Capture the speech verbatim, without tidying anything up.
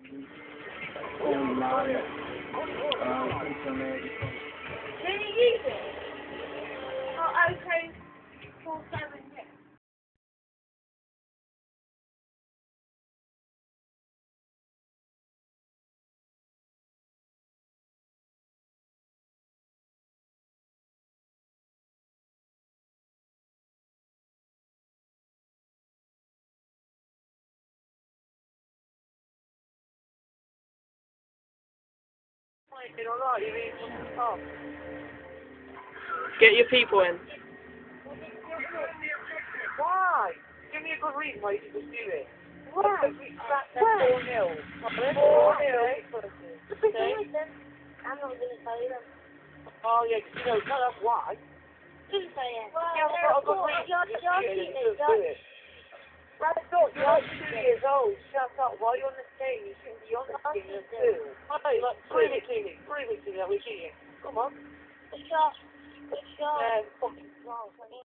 Online. Um, internet. Can you use it? Oh, okay. Four seven six. Get your people in. Why? Give me a good reason why you should do it. Why? Because we sat there four nil. four nil. I'm not going to tell you them. Oh yeah, because you know, tell us why. Didn't say it. Well, You haven't got a good reason you're, to just you're, do it, you're, just do it. Right, look, you're like two years old. Shut up. Why are you on the team? You shouldn't be on the team. You're two. Hey, like, prove it to me. Prove it to me that we're cheating. Come on. It's your, it's your. Yeah, fucking.